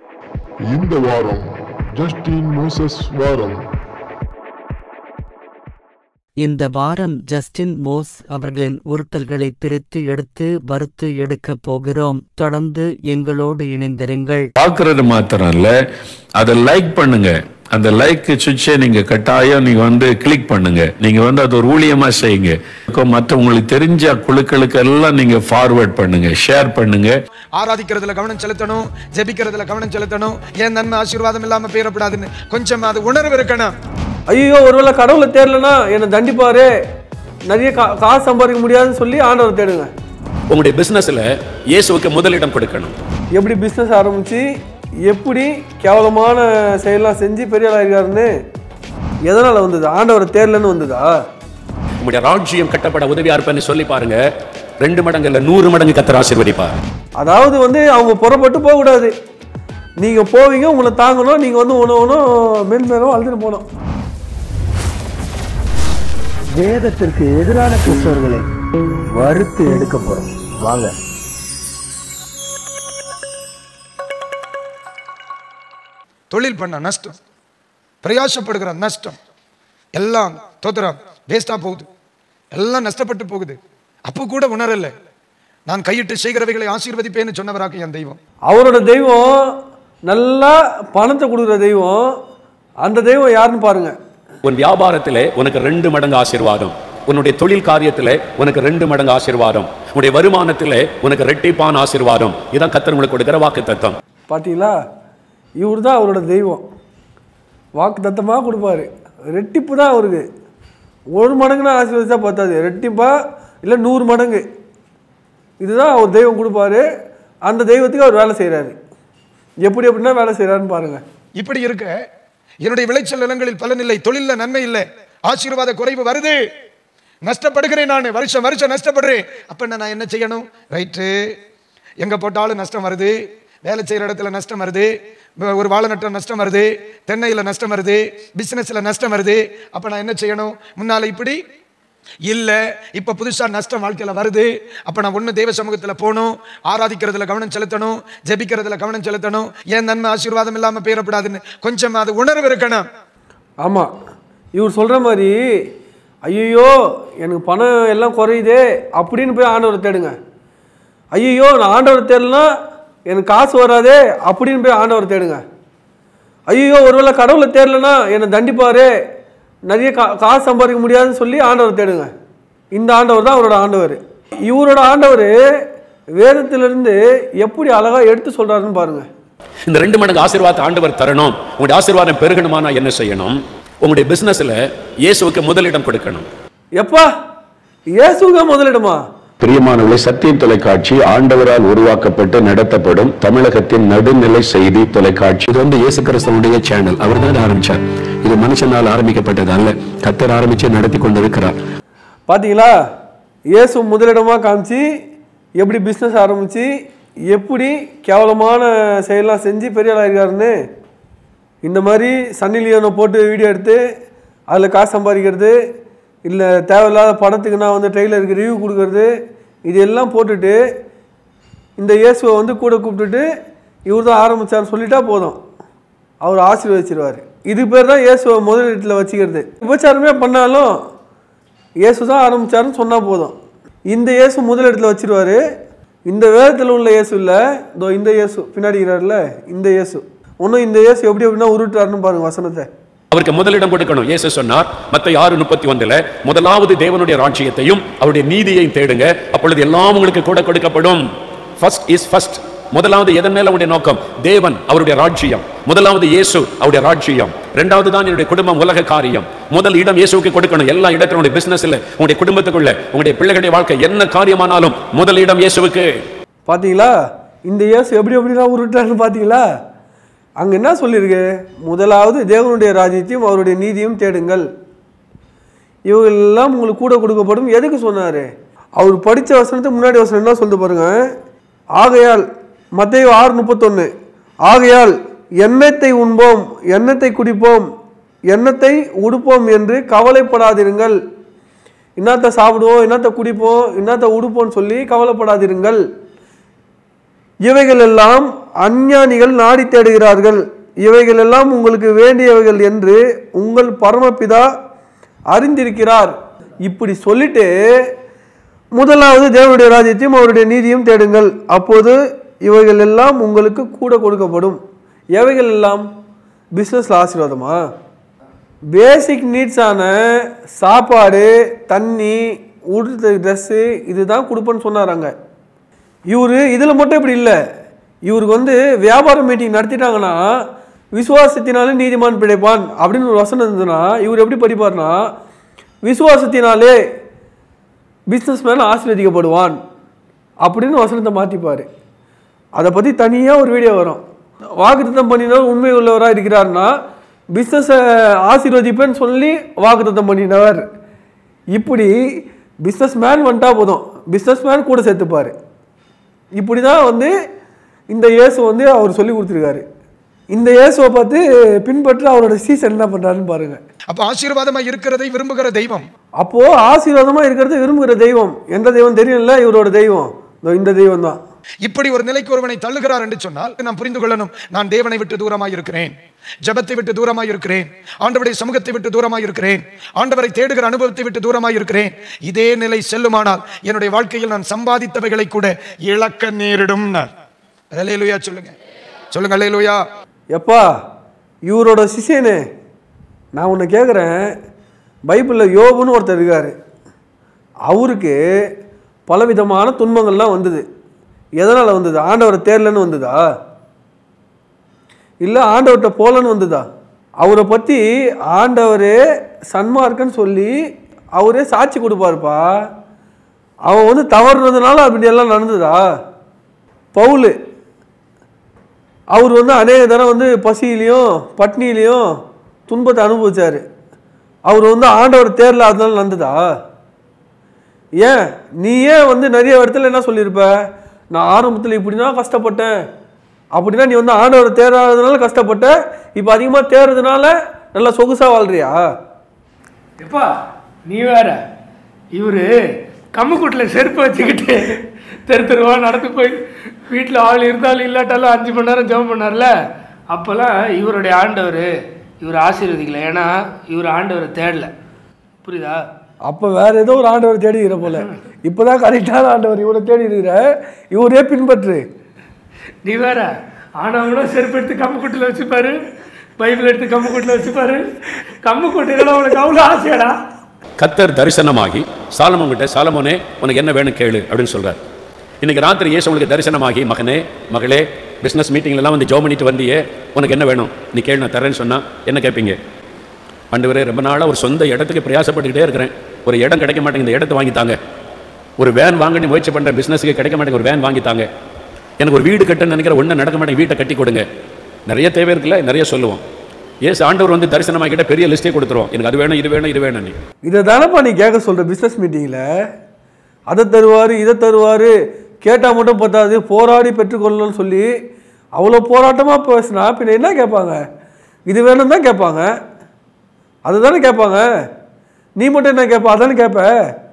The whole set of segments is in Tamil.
இந்த வாரம் ஜஸ்டின் மோசஸ் வாரம். இந்த வாரம் ஜஸ்டின் மோஸ் அவர்களின் உருட்டல்களை பிரித்து எடுத்து வறுத்து எடுக்கப் போகிறோம். தொடர்ந்து எங்களோடு இணைந்திருங்கள். பார்க்கறது மாத்திரம் இல்ல, அதை லைக் பண்ணுங்க. அந்த லைக் சுவிட்சை நீங்க கட்டாயம் நீங்க கிளிக் பண்ணுங்க. நீங்க அது ஒரு ஊழியமா செய்யுங்க. மற்ற உங்களுக்கு தெரிஞ்ச குழுக்களுக்கு எல்லாம் நீங்க ஃபார்வர்ட் பண்ணுங்க, ஷேர் பண்ணுங்க. ஆராதிக்கிறதுல கவனம் செலுத்தணும், ஜெபிக்கிறதுல கவனம் செலுத்தணும். ஏன் நன்மை ஆசீர்வாதம் இல்லாம பேரப்படாதுன்னு கொஞ்சம் அது உணர்வு இருக்கணும். ஐயோ, ஒருவேளை கடவுளை தேடலன்னா என்னை தண்டிப்பாரு, நிறைய காசு சம்பாதிக்க முடியாதுன்னு சொல்லி ஆண்டவரை தேடுங்க. உங்களுடைய பிசினஸ்ல இயேசுவுக்கு முதலிடம் கொடுக்கணும். எப்படி பிசினஸ் ஆரம்பிச்சு எப்படி கேவலமான செயலாம் செஞ்சு பெரிய ஆளாயிருக்காருன்னு எதனால வந்தது? ஆண்டவரை தேடலன்னு வந்ததா? உங்களுடைய ராஜ்யம் கட்டப்பட உதவியா இருப்பேன்னு சொல்லி பாருங்க, 2 மடங்கு இல்ல 100 மடங்கு கர்த்தர் ஆசீர்வதிப்பார். அதாவது அவங்க புறப்பட்டு போக கூடாது, நீங்க போவீங்க, உங்களை தாங்கணும், நீங்க ஒன்றும் மேன்மேலும் அழுதுட்டு போனோம். வேதத்திற்கு எதிரான கிறிஸ்தவர்களை வறுத்து எடுக்க போறோம். வாங்க. தொழில் பண்ண நஷ்டம், பிரயாசப்படுகிற நஷ்டம், எல்லாம் தோத்திரம் வேஸ்டா போகுது, எல்லாம் நஷ்டப்பட்டு போகுது. அப்போ கூட உணரல, நான் கையிட்டு செய்கிறவைகளை ஆசீர்வதிப்பேன்னு சொன்னவராக என் தெய்வம். அவரோட தெய்வம் நல்லா பணத்தை கொடுக்குற தெய்வம். அந்த தெய்வம் யாருன்னு பாருங்க. உன் வியாபாரத்திலே உனக்கு 2 மடங்கு ஆசீர்வாதம், உன்னுடைய தொழில் காரியத்திலே உனக்கு 2 மடங்கு ஆசீர்வாதம், உன்னுடைய வருமானத்திலே உனக்கு ரெட்டிப்பான ஆசீர்வாதம். இதான் கர்த்தர் உங்களுக்கு கொடுக்கிற வாக்கு தத்தம். பார்த்தீங்களா? இவர் தான் அவரோட தெய்வம். வாக்கு தத்தமாக கொடுப்பாரு. ரெட்டிப்பு தான் அவருக்கு. 1 மடங்குனா ஆசீர்வதிச்சா பார்த்தாது, ரெட்டிப்பா இல்லை 100 மடங்கு. இதுதான் அவர் தெய்வம் கொடுப்பாரு. அந்த தெய்வத்துக்கு அவர் வேலை செய்கிறாரு. எப்படின்னா வேலை செய்கிறாருன்னு பாருங்க. இப்படி இருக்க என்னுடைய விளைச்சல் நிலங்களில் பலன் இல்லை, தொழிலில் நன்மை இல்லை, ஆசீர்வாத குறைவு வருது, நஷ்டப்படுகிறேன், நான் வருஷம் நஷ்டப்படுறேன். அப்ப நான் என்ன செய்யணும்? ரைட்டு, எங்க போட்டாலும் நஷ்டம் வருது, வேலை செய்கிற இடத்துல நஷ்டம் வருது, ஒரு வாழை நட்டம் நஷ்டம் வருது, தென்னையில் நஷ்டம் வருது, பிசினஸ்ல நஷ்டம் வருது. அப்ப நான் என்ன செய்யணும்? முன்னால இப்படி இல்ல, இப்ப புதுசா நஷ்டம் வாழ்க்கையில வருது. அப்ப நான் ஒண்ணு தெய்வ சமூகத்துல போகணும், ஆராதிக்கிறதுல கவனம் செலுத்தணும், ஜெபிக்கிறதுல கவனம் செலுத்தணும். ஏன் நன்மை ஆசீர்வாதம் இல்லாம பேரப்படாதுன்னு கொஞ்சம் அது உணர்வு இருக்கணும். ஆமா, இவர் சொல்ற மாதிரி ஐயோ எனக்கு பணம் எல்லாம் குறையுதே அப்படின்னு போய் ஆண்டவரை தேடுங்க. ஐயோ நான் ஆண்டவரை தேடலனா எனக்கு காசு வராதே அப்படின்னு போய் ஆண்டவரை தேடுங்க. ஐயோ ஒருவேளை கடவுளை தேடலனா என்னை தண்டிப்பாரு, நிறைய காசு சம்பாதிக்க முடியாதுன்னு சொல்லி ஆண்டவரை தேடுங்க. இந்த ஆண்டவர் தான் அவரோட ஆண்டவர். இவரோட ஆண்டவர் வேதத்திலிருந்து எப்படி அழகா எடுத்து சொல்றாருன்னு பாருங்க. இந்த 2 மடங்கு ஆசீர்வாதத்தை ஆண்டவர் தரணும். உங்களுடைய ஆசீர்வாதம் பெருகணுமானா என்ன செய்யணும்? உங்களுடைய பிசினஸ்ல இயேசுவுக்கு முதலிடம் கொடுக்கணும். எப்பா இயேசுவுக்கு முதலிடமா? பிரியமானவர்களே, சத்தியம் தொலைக்காட்சி ஆண்டவரால் உருவாக்கப்பட்டு நடத்தப்படும் தமிழகத்தின் நடுநிலை செய்தி தொலைக்காட்சி. இது இயேசு கிறிஸ்துவுடைய சேனல். அவர் தான் ஆரம்பிச்சார். இது மனுஷனால் ஆரம்பிக்கப்பட்டது அல்ல, கர்த்தர் ஆரம்பிச்சு நடத்தி கொண்டிருக்கிறார். பாத்தீங்களா? இயேசு முதலிடமா காமிச்சு எப்படி பிசினஸ் ஆரம்பிச்சு எப்படி கேவலமான செயலாம் செஞ்சு பெரிய ஆளாயிருக்காருன்னு. இந்த மாதிரி சன்னி லியோனை போட்டு வீடியோ எடுத்து அதில் காசு சம்பாதிக்கிறது, இல்லை தேவையில்லாத படத்துக்கு நான் ட்ரெய்லருக்கு ரிவ்யூ கொடுக்கறது, இது எல்லாம் போட்டுட்டு இந்த இயேசுவை கூட கூப்பிட்டுட்டு இவர் தான் ஆரம்பித்தார்னு சொல்லிட்டா போதும், அவர் ஆசீர்வதிச்சிருவார். இது பேர் தான் இயேசுவை முதலிடத்தில் வச்சுக்கிறது. விபச்சாரமே பண்ணாலும் இயேசு தான் ஆரம்பித்தாருன்னு சொன்னால் போதும், இந்த இயேசு முதலிடத்தில் வச்சிருவார். இந்த வேதத்தில் உள்ள இயேசு இல்லை, இதோ இந்த இயேசு பின்னாடிக்கிறார்ல, இந்த இயேசு. ஒன்றும் இந்த இயேசு எப்படின்னா உருட்டுறாருன்னு பாருங்க வசனத்தை. அவருக்கு முதலிடம் கொடுக்கணும். இயேசு சொன்னார் மத்தேயு 6:31, முதலாவது தேவனுடைய ராஜ்யத்தையும் அவருடைய நீதியையும் தேடுங்க, அப்பொழுது எல்லாம் உங்களுக்கு கூட கொடுக்கப்படும். First is first. முதலாவது எதன் மேல உங்களுடைய நோக்கம்? தேவன், அவருடைய ராஜ்யம். முதலாவது இயேசு, அவருடைய ராஜ்யம். 2வது தான் என்னுடைய குடும்பம், உலக காரியம். முதல் இடம் இயேசுவுக்கு கொடுக்கணும். எல்லா இடத்துல உங்களுடைய பிசினஸ்ல, உங்களுடைய குடும்பத்துக்குள்ள, உங்களுடைய பிள்ளைகளுடைய வாழ்க்கை, என்ன காரியமானாலும் முதல் இடம் இயேசுவுக்கு. பாத்தீங்களா? இந்த இயேசு எப்படிலாம் உருட்டாருன்னு பாத்தீங்களா? அங்க என்ன சொல்லியிருக்கு? முதலாவது தேவனுடைய ராஜ்யத்தையும் அவருடைய நீதியும் தேடுங்கள், இவங்கெல்லாம் உங்களுக்கு கூட கொடுக்கப்படும். எதுக்கு சொன்னாரு? அவர் படித்த வசனத்துக்கு முன்னாடி வசனம் என்ன சொல்லிட்டு பாருங்க. ஆகையால் மத்தேயு 6:31, ஆகையால் எண்ணத்தை உண்போம், எண்ணத்தை குடிப்போம், எண்ணத்தை உடுப்போம் என்று கவலைப்படாதிருங்கள். என்னத்தை சாப்பிடுவோம், என்னத்தை குடிப்போம், என்னத்தை உடுப்போம்னு சொல்லி கவலைப்படாதிருங்கள். இவைகள் எல்லாம் அஞ்ஞானிகள் நாடி தேடுகிறார்கள், இவைகள் எல்லாம் உங்களுக்கு வேண்டியவைகள் என்று உங்கள் பரமபிதா அறிந்திருக்கிறார். இப்படி சொல்லிட்டு முதலாவது தேவனுடைய ராஜ்யத்தையும் அவருடைய நீதியும் தேடுங்கள், அப்போது இவைகள் எல்லாம் உங்களுக்கு கூட கொடுக்கப்படும். எவைகள் எல்லாம்? பிஸ்னஸில் ஆசீர்வாதமா? பேசிக் நீட்ஸான சாப்பாடு, தண்ணி, உடுத்த ட்ரெஸ்ஸு இதுதான் கொடுப்பேன்னு சொன்னாராங்க. இவர் இதில் மட்டும் இப்படி இல்லை. இவருக்கு வியாபார மீட்டிங் நடத்திட்டாங்கன்னா விசுவாசத்தினாலே நீதிமான் பிழைப்பான் அப்படின்னு ஒரு வசனம் இருந்ததுன்னா இவர் எப்படி படிப்பார்னா, விசுவாசத்தினாலே பிஸ்னஸ் மேன் ஆசீர்வதிக்கப்படுவான் அப்படின்னு வசனத்தை மாற்றிப்பார். அதை பற்றி தனியாக ஒரு வீடியோ வரும். வாக்குத்தத்தம் பண்ணினவர் உண்மை உள்ளவராக இருக்கிறார்னா பிஸ்னஸை ஆசீர்வதிப்பேன்னு சொல்லி வாக்குத்தத்தம் பண்ணினவர். இப்படி பிஸ்னஸ் மேன் வந்துட்டா போதும், பிஸ்னஸ் மேன் கூட சேர்த்துப்பார். இப்படி தான் இந்த இயேசு அவர் சொல்லி கொடுத்துருக்காரு. இந்த இயேசுவை பார்த்து பின்பற்ற அவரோட சீசன் என்ன பண்ணுறாருன்னு பாருங்க. அப்போ ஆசீர்வாதமாக இருக்கிறதை விரும்புகிற தெய்வம், அப்போ ஆசீர்வாதமாக இருக்கிறத விரும்புகிற தெய்வம் எந்த தெய்வம் தெரியல? இவரோட தெய்வம் இந்த தெய்வம் தான். இப்படி ஒரு நிலைக்கு ஒருவனை தள்ளுகிறார் என்று சொன்னால் நாம் புரிந்து கொள்ளணும், நான் தேவனை விட்டு தூரமாக இருக்கிறேன், ஜெபத்தை விட்டு தூரமாக இருக்கிறேன், ஆண்டவருடைய சமூகத்தை விட்டு தூரமாக இருக்கிறேன், ஆண்டவரை தேடுகிற அனுபவத்தை விட்டு தூரமாக இருக்கிறேன். இதே நிலை செல்லுமானால் என்னுடைய வாழ்க்கையில் நான் சம்பாதித்தவைகளை கூட இழக்க நேரிடும். அல்லேலூயா சொல்லுங்க, சொல்லுங்க அல்லேலூயா. எப்பா இவரோட சிஷியனே, நான் உன்னை கேட்குறேன், பைபிளில் யோபுன்னு ஒருத்தர் இருக்கார். அவருக்கு பலவிதமான துன்பங்கள்லாம் வந்தது. எதனால் வந்தது? ஆண்டவரை தேரலன்னு வந்ததா? இல்லை ஆண்டவர்கிட்ட போலன்னு வந்ததா? அவரை பற்றி ஆண்டவரே சன்மார்க்கன்னு சொல்லி அவரே சாட்சி கொடுப்பாருப்பா. அவன் தவறுனதுனால அப்படியெல்லாம் நடந்ததா? பவுல் அவர் அநேக தரம் பசியிலையும் பட்னியிலையும் துன்பத்தை அனுபவிச்சார். அவர் ஆண்டவர் தேரல அதனால நடந்ததா? ஏன் நீ ஏன் நிறைய இடத்துல என்ன சொல்லியிருப்ப, நான் ஆரம்பத்தில் இப்படின்னா கஷ்டப்பட்டேன், அப்படின்னா நீ ஆண்டவர் தேராததுனால கஷ்டப்பட்ட, இப்போ அதிகமாக தேர்றதுனால நல்லா சொகுசாக வாழ்றியா? எப்பா நீ வேற, இவர் கம்முக்கூட்டில் செருப்பு வச்சுக்கிட்டு தெருவா நடந்து போய் வீட்டில் ஆள் இருந்தாலும் இல்லாட்டாலும் 5 மணி நேரம் ஜெபம் பண்ணார்ல, அப்போல்லாம் இவருடைய ஆண்டவர் இவர் ஆசீர்வதிக்கல, ஏன்னா இவர் ஆண்டவரை தேடல. புரியுதா? அப்போ வேற ஏதோ ஒரு ஆண்டவர் தேடி இருக்கிற போல. இப்போதான் கரெக்டான ஆண்டவர் இவரை தேடி இருக்கிற, இவரே பின்பற்று. நீ வேற, ஆனவங்கள செருப்பு எடுத்து கம்முக்கூட்டில் வச்சுப்பாரு, பைபிள் எடுத்து கம்முக்கூட்டில் வச்சுப்பாரு. கம்முக்கூட்டில் அவனுக்கு அவ்வளோ ஆசையாடா. கர்த்தர் தரிசனமாகி சாலமோன் கிட்ட, சாலமோனே உனக்கு என்ன வேணும் கேளு அப்படின்னு சொல்றார். இன்னைக்கு ராத்திரி இயேசு உங்களுக்கு தரிசனமாகி, மகனே மகளே பிஸ்னஸ் மீட்டிங்லாம் ஜெபம் பண்ணிட்டு வந்தியே, உனக்கு என்ன வேணும் நீ கேளு, நான் தரேன்னு சொன்னா என்ன கேட்பீங்க? ஆண்டவரே ரொம்ப நாளாக ஒரு சொந்த இடத்துக்கு பிரயாசப்பட்டுக்கிட்டே இருக்கிறேன், ஒரு இடம் கிடைக்க மாட்டேங்க, இந்த இடத்தை வாங்கித்தாங்க. ஒரு வேன் வாங்க முயற்சி பண்ணுற பிஸ்னஸுக்கு கிடைக்க மாட்டேங்க, ஒரு வேன் வாங்கித்தாங்க. எனக்கு ஒரு வீடு கட்டுன்னு நினைக்கிற ஒன்றும் நடக்க மாட்டேங்க, வீட்டை கட்டி கொடுங்க. நிறைய தேவை இருக்குல்ல, நிறைய சொல்லுவோம். ஏசு ஆண்டவர் தரிசனமாகிட்ட பெரிய லிஸ்ட்டே கொடுத்துருவோம், எனக்கு அது வேணும் இது வேணும் இது வேணும். நீ இதை தானப்பா நீ கேட்க சொல்கிற பிஸ்னஸ் மீட்டிங்கில், அதை தருவார் இதை தருவார், கேட்டால் மட்டும் பத்தாது போராடி பெற்றுக்கொள்ளணும்னு சொல்லி அவ்வளோ போராட்டமாக பேசினா பின்ன என்ன கேட்பாங்க? இது வேணும் தான் கேட்பாங்க, அதுதானே கேட்பாங்க. நீ மட்டும் என்ன கேட்ப? அதானே கேட்ப.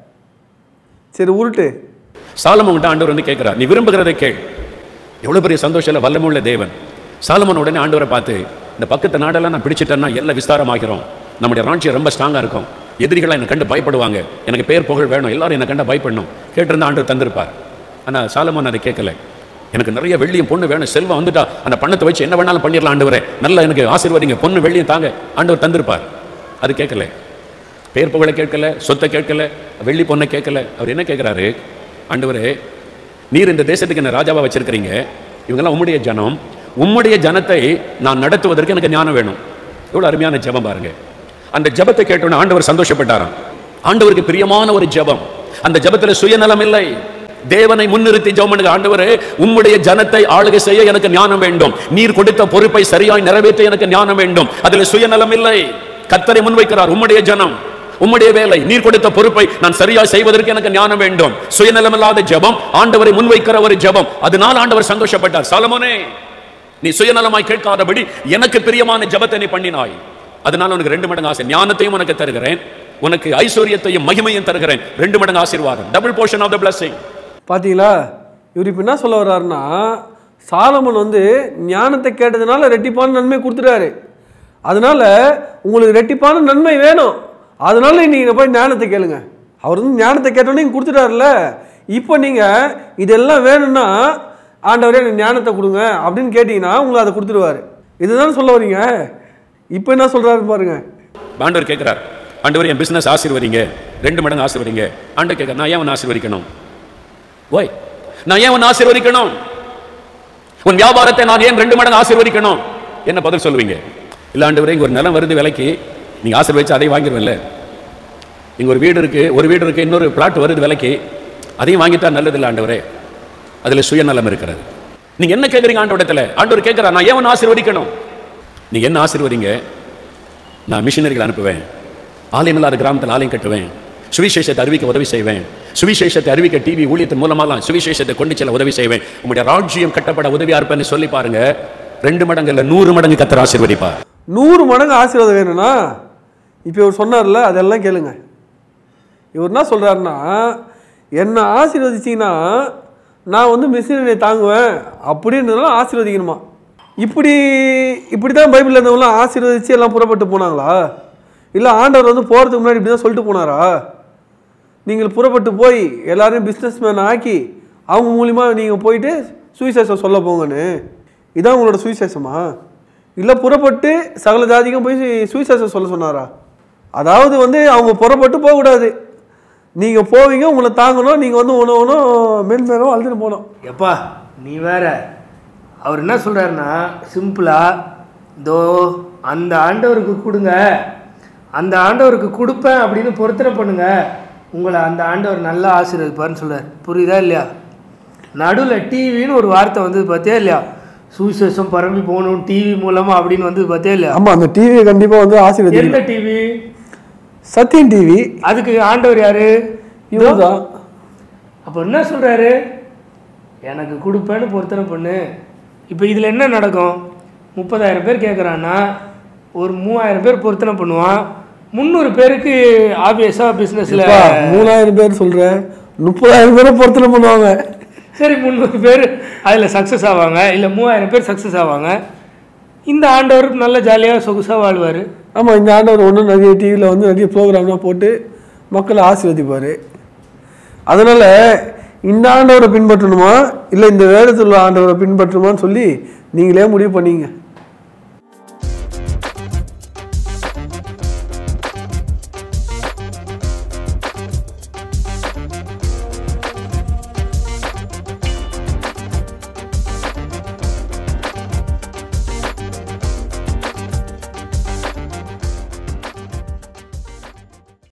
சரி உருட்டு. சாலமோன் ஆண்டவர் கேட்கிறார், நீ விரும்புகிறதை கேள். எவ்வளவு பெரிய சந்தோஷம் இல்லை, வல்லமுள்ள தேவன். சாலமோன் உடனே ஆண்டவரை பார்த்து, இந்த பக்கத்து நாடெல்லாம் நான் பிடிச்சிட்டேன்னா எல்லாம் விஸ்தாரமாகிறோம், நம்முடைய ராட்சியம் ரொம்ப ஸ்ட்ராங்காக இருக்கும், எதிரிகளாக என்னை கண்டு பயப்படுவாங்க, எனக்கு பேர் புகழ் வேணும், எல்லாரும் என்னை கண்ட பயப்படணும். கேட்டிருந்தா ஆண்டவர் தந்திருப்பார். ஆனால் சாலமோன் அதை கேட்கல. எனக்கு நிறைய வெள்ளியும் பொண்ணு வேணும், செல்வம் வந்துட்டா அந்த பணத்தை வச்சு என்ன வேணாலும் பண்ணிடலாம் ஆண்டவரே, நல்லா எனக்கு ஆசீர்வாதிங்க, பொண்ணு வெள்ளியும் தாங்க, ஆண்டவர் தந்திருப்பார். அது கேட்கல. பேர் புகழை கேட்கல, சொத்தை கேட்கல, வெள்ளி பொண்ணை கேட்கல. அவர் என்ன கேட்கிறாரு? ஆண்டவரே நீர் இந்த தேசத்துக்கு என்ன ராஜாவா வச்சிருக்கிறீங்க, இவங்கெல்லாம் உம்முடைய ஜனம், உம்முடைய ஜனத்தை நான் நடத்துவதற்கு எனக்கு ஞானம் வேணும். எவ்வளவு அருமையான ஜெபம் பாருங்க. அந்த ஜெபத்தை கேட்டோன்னு ஆண்டவர் சந்தோஷப்பட்டாராம். ஆண்டவருக்கு பிரியமான ஒரு ஜெபம். அந்த ஜெபத்தில் சுயநலம் இல்லை, தேவனை முன்னிறுத்தி ஜெபம் பண்ணுங்க. ஆண்டவரே உம்முடைய ஜனத்தை ஆளுகை செய்ய எனக்கு ஞானம் வேண்டும், நீர் கொடுத்த பொறுப்பை சரியாய் நிறைவேற்ற எனக்கு ஞானம் வேண்டும். அதில் சுயநலம் இல்லை. கர்த்தரை முன்வைக்கிறார். உம்முடைய ஜனம், உம்முடைய வேலை, நீர் கொடுத்த பொறுப்பை நான் சரியாய் செய்வதற்கு எனக்கு ஞானம் வேண்டும். சுயநலமில்லாத ஜெபம், ஆண்டவரை முன்வைக்கிற ஒரு ஜெபம். அதனால் ஆண்டவர் சந்தோஷப்பட்டார். சாலமோனே நீ சுயநலமாய் கேட்காதபடி எனக்கு பிரியமான ஜெபத்தை நீ பண்ணினாய், அதனால உனக்கு 2 மடங்கு ஆசை, ஞானத்தையும் உனக்கு தருகிறேன், உனக்கு ஐஸ்வர்யத்தையும் மகிமையும் தருகிறேன், 2 மடங்கு ஆசீர்வாதம், double portion of the blessing. பார்த்தீங்களா? இவர் இப்போ என்ன சொல்ல வர்றாருன்னா, சாலமன் வந்து ஞானத்தை கேட்டதுனால ரெட்டிப்பான நன்மை கொடுத்துட்டாரு. அதனால உங்களுக்கு ரெட்டிப்பான நன்மை வேணும், அதனால நீங்கள் போய் ஞானத்தை கேளுங்க. அவர் வந்து ஞானத்தை கேட்டோன்னே நீங்கள் கொடுத்துட்டாருல, இப்போ நீங்கள் இதெல்லாம் வேணும்னா ஆண்டவரே எனக்கு ஞானத்தை கொடுங்க அப்படின்னு கேட்டிங்கன்னா உங்களுக்கு அதை கொடுத்துருவாரு. இதுதான் சொல்ல வரீங்க. இப்போ என்ன சொல்கிறாரு பாருங்க. ஆண்டவர் கேட்குறார், ஆண்டவர் என் பிஸ்னஸ் ஆசீர்வதிங்க, 2 மடங்கு ஆசீர்வதிங்க. ஆண்டவர் கேட்குறார், நான் ஏன் உன்னை ஆசீர்வதிக்கணும்? ஓய், நான் ஏன் உன்னை ஆசீர்வதிக்கணும்? உன் வியாபாரத்தை நான் ஏன் 2 மடங்கு ஆசீர்வதிக்கணும்? என்ன பதில் சொல்லுவீங்க? இல்லை ஆண்டவரே, இங்கே ஒரு நிலம் வருது விலைக்கு, நீங்கள் ஆசீர்வதிச்சு அதை வாங்கிடுவேன்ல. இங்கே ஒரு வீடு இருக்கு, இன்னொரு பிளாட் வருது விலைக்கு, அதையும் வாங்கிட்டா நல்லது இல்லை ஆண்டவரே. அதில் சுயநலம் இருக்கிறது. நீங்கள் என்ன கேட்குறீங்க ஆண்டவரிடத்தில்? ஆண்டவர் கேட்குறா, நான் ஏன் உன்னை ஆசீர்வதிக்கணும்? நீங்கள் என்ன ஆசீர்வதிங்க? நான் மிஷினரிகள் அனுப்புவேன், ஆலயம் இல்லாத கிராமத்தில் ஆலயம் கட்டுவேன், சுவிசேஷத்தை அறிவிக்க உதவி செய்வேன், சுவிசேஷத்தை அறிவிக்க டிவி ஊழியத்தின் மூலமாக சுவிசேஷத்தை கொண்டு செல்ல உதவி செய்வேன், உங்களுடைய ராஜ்யம் கட்டப்பட உதவியா இருப்பேன்னு சொல்லி பாருங்க. 2 மடங்கு இல்லை, 100 மடங்கு கர்த்தர் ஆசீர்வதிப்பார். 100 மடங்கு ஆசீர்வாதம் வேணும்னா இப்போ இவர் சொன்னார்ல, அதெல்லாம் கேளுங்க. இவர் என்ன சொல்றாருன்னா, என்ன ஆசீர்வதிச்சிங்கன்னா நான் வந்து மிஷினரியை தாங்குவேன் அப்படின்றதெல்லாம் ஆசீர்வதிக்கணுமா? இப்படி தான் பைபிளில் இருந்தவங்களாம் ஆசீர்வதிச்சு எல்லாம் புறப்பட்டு போனாங்களா? இல்லை ஆண்டவர் வந்து போகிறதுக்கு முன்னாடி இப்படி தான் சொல்லிட்டு போனாரா? நீங்கள் புறப்பட்டு போய் எல்லாரையும் பிஸ்னஸ் மேன் ஆக்கி அவங்க மூலிமா நீங்கள் போயிட்டு சுவிசேஷம் சொல்ல போங்கன்னு, இதான் உங்களோட சுவிசேஷமா? இல்லை புறப்பட்டு சகல ஜாதிக்கும் போய் சுவிசேஷம் சொல்ல சொன்னாரா? அதாவது வந்து அவங்க புறப்பட்டு போகக்கூடாது, நீங்கள் போவீங்க, உங்களை தாங்கணும், நீங்கள் வந்து ஒன்றும் மேன்மேலும் அழுதுன்னு போகணும். எப்பா நீ வேற, அவர் என்ன சொல்கிறாருன்னா சிம்பிளாக, இதோ அந்த ஆண்டவருக்கு கொடுங்க, அந்த ஆண்டவருக்கு கொடுப்பேன் அப்படின்னு பொருத்தனை பண்ணுங்க, உங்களை அந்த ஆண்டவர் நல்லா ஆசீர்வதிப்பார்னு சொல்கிறார். புரியுதா இல்லையா? நடுவில் டிவின்னு ஒரு வார்த்தை வந்தது பார்த்தியா இல்லையா? சுவிசேஷம் பரம்பி போகணும் டிவி மூலமாக அப்படின்னு வந்து பார்த்தியா இல்லையா? ஆமாம், அந்த டிவி கண்டிப்பாக வந்து ஆசீர்வதி. எந்த டிவி? சத்தியம் டிவி. அதுக்கு ஆண்டவர் யாரு? இதுதான். அப்போ என்ன சொல்கிறாரு? எனக்கு கொடுப்பேன்னு பொருத்தனை பண்ணு. இப்போ இதில் என்ன நடக்கும்? 30,000 பேர் கேட்குறான்னா ஒரு 3,000 பேர் பொருத்தனை பண்ணுவான், 300 பேருக்கு ஆப்வியஸாக பிஸ்னஸில் 3,000 பேர் சொல்கிறேன், 30,000 பேரை பொருத்தனை பண்ணுவாங்க. சரி, 300 பேர் அதில் சக்ஸஸ் ஆவாங்க, இல்லை 3,000 பேர் சக்ஸஸ் ஆவாங்க. இந்த ஆண்டவர் நல்ல ஜாலியாக சொகுசாக வாழ்வார். ஆமாம், இந்த ஆண்டவர் ஒன்றும் நிறைய டிவியில் வந்து நிறைய ப்ரோக்ராம்லாம் போட்டு மக்களை ஆசீர்வதிப்பார். அதனால் இந்த ஆண்டவரை பின்பற்றணுமா இல்லை இந்த வேதத்தில் உள்ள ஆண்டவரை பின்பற்றணுமான்னு சொல்லி நீங்களே முடிவு பண்ணிங்க.